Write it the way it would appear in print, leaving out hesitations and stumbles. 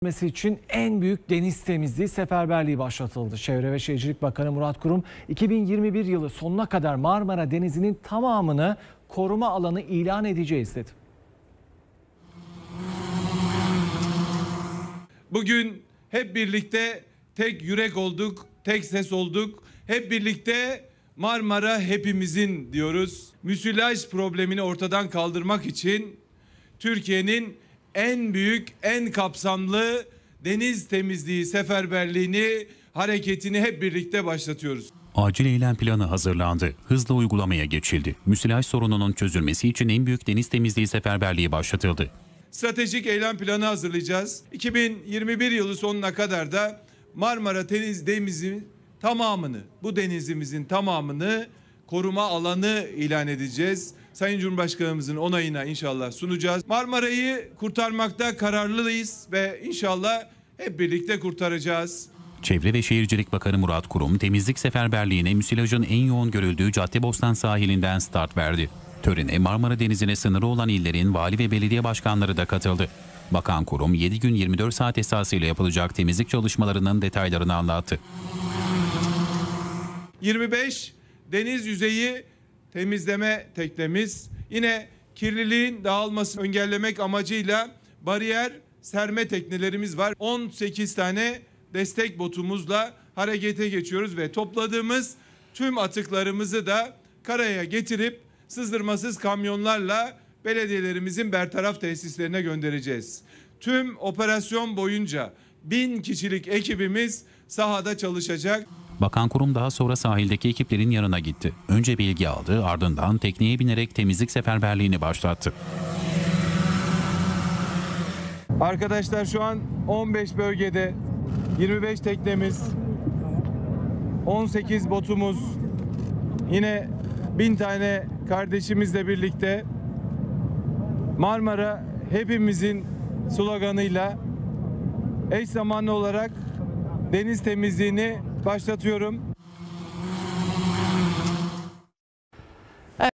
için en büyük deniz temizliği seferberliği başlatıldı. Çevre ve Şehircilik Bakanı Murat Kurum 2021 yılı sonuna kadar Marmara Denizi'nin tamamını koruma alanı ilan edeceğiz dedi. Bugün hep birlikte tek yürek olduk, tek ses olduk. Hep birlikte Marmara hepimizin diyoruz. Müsilaj problemini ortadan kaldırmak için Türkiye'nin en büyük, en kapsamlı deniz temizliği seferberliğini, hareketini hep birlikte başlatıyoruz. Acil eylem planı hazırlandı. Hızla uygulamaya geçildi. Müsilaj sorununun çözülmesi için en büyük deniz temizliği seferberliği başlatıldı. Stratejik eylem planı hazırlayacağız. 2021 yılı sonuna kadar da Marmara denizimizin tamamını, bu denizimizin tamamını koruma alanı ilan edeceğiz. Sayın Cumhurbaşkanımızın onayına inşallah sunacağız. Marmara'yı kurtarmakta kararlıyız ve inşallah hep birlikte kurtaracağız. Çevre ve Şehircilik Bakanı Murat Kurum, temizlik seferberliğine müsilajın en yoğun görüldüğü Caddebostan sahilinden start verdi. Törene Marmara Denizi'ne sınırı olan illerin vali ve belediye başkanları da katıldı. Bakan Kurum, 7 gün 24 saat esasıyla yapılacak temizlik çalışmalarının detaylarını anlattı. 25 deniz yüzeyi temizleme teknemiz, yine kirliliğin dağılmasını engellemek amacıyla bariyer serme teknelerimiz var. 18 tane destek botumuzla harekete geçiyoruz ve topladığımız tüm atıklarımızı da karaya getirip sızdırmasız kamyonlarla belediyelerimizin bertaraf tesislerine göndereceğiz. Tüm operasyon boyunca 1000 kişilik ekibimiz sahada çalışacak. Bakan Kurum daha sonra sahildeki ekiplerin yanına gitti. Önce bilgi aldı, ardından tekneye binerek temizlik seferberliğini başlattı. Arkadaşlar şu an 15 bölgede 25 teknemiz, 18 botumuz, yine 1000 tane kardeşimizle birlikte Marmara hepimizin sloganıyla eş zamanlı olarak deniz temizliğini başlatıyorum.